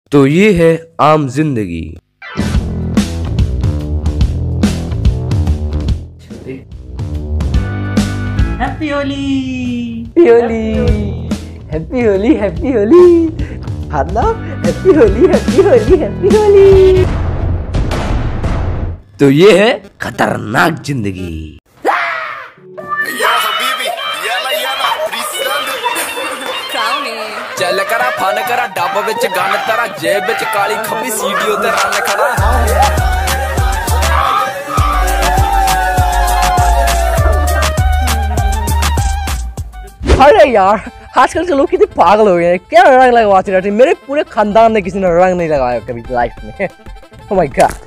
तो ये है आम जिंदगी। Happy Holi, Holi, happy Holi, happy Holi, happy Holi, happy Holi, happy Holi. तो ये है खतरनाक जिंदगी। चल करा फन करा डब विच गन तेरा जेब विच काली खब्बी सीडी ते रन खड़ा। अरे यार आजकल के लोग कितने पागल हो गए हैं, क्या रंग लगवाते रहते हैं। मेरे पूरे खानदान में किसी ने रंग नहीं लगाया कभी लाइफ में। Oh my God.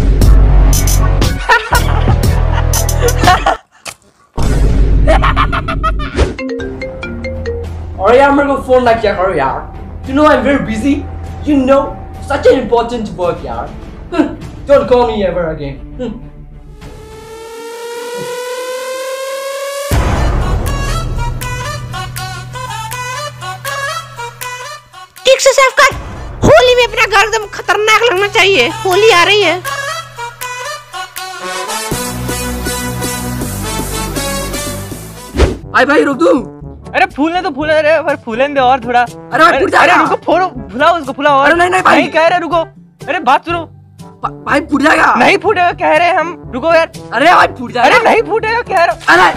और यार मेरे को फोन ना किया करो यार। You know I'm very busy. You know such an important work यार। Don't call me ever again. ठीक से साफ कर। होली में अपना घर एकदम खतरनाक लगना चाहिए। होली आ रही है। आई भाई रुक तू। अरे फूलने तो फूले रे, पर फूलन दे और थोड़ा। अरे भाई फूट जाएगा। रुको, फोड़ो, फुलाओ उसको, फुलाओ और। अरे नहीं भाई, नहीं कह रहे रुको। अरे बात सुनो भाई फूट जाएगा। नहीं फूटेगा कह रहे हम, रुको यार। अरे भाई फूट जाएगा। अरे नहीं फूटेगा कह रहे। अरे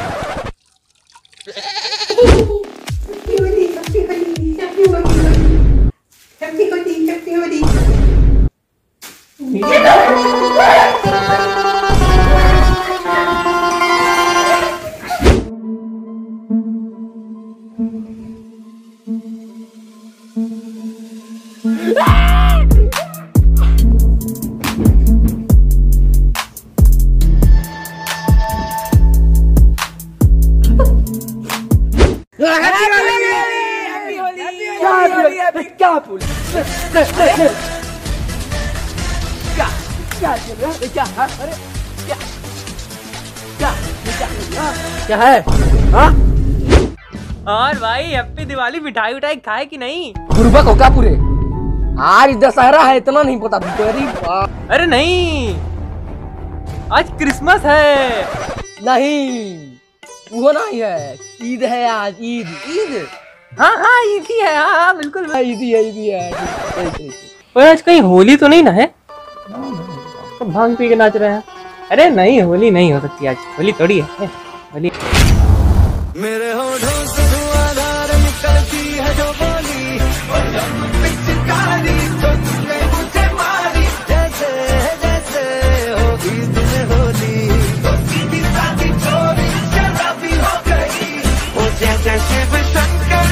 क्या है? हाँ? और भाई हैप्पी दिवाली, मिठाई उठाई खाए कि नहीं? गुरुबा को क्या पूरे? आज दशहरा है, इतना नहीं पता तुझको? अरे नहीं, आज क्रिसमस है। नहीं वो नहीं है, ईद है आज। ईद ईद हाँ ईद ही है। हाँ बिल्कुल ईद ही है, ईद ही है। पर आज कहीं होली तो नहीं ना है? तो भांग पी के नाच रहे हैं। अरे नहीं, होली नहीं हो सकती आज, होली थोड़ी है होली। मेरे होठों से धुआंधार निकलती है जो बोली, और जब पिचकारी तो तुमने मुझे मारी। जैसे जैसे होगी तुम्हें होली, तो सीधी सादी चोरी शराबी हो गई। वो जैसे शिव शंकर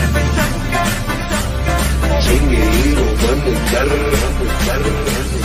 चिंगी बन कर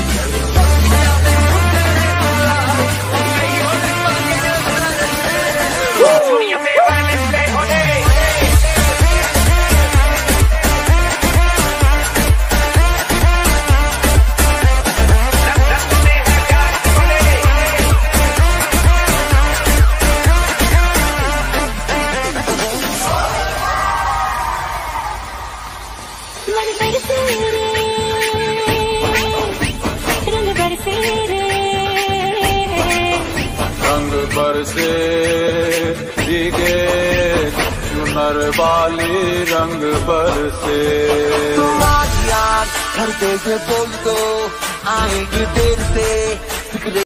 रंग बरसे भीगे चुनर वाली रंग बरसे। तुम आज याद करते ये बोल दो, आएंगे देर से।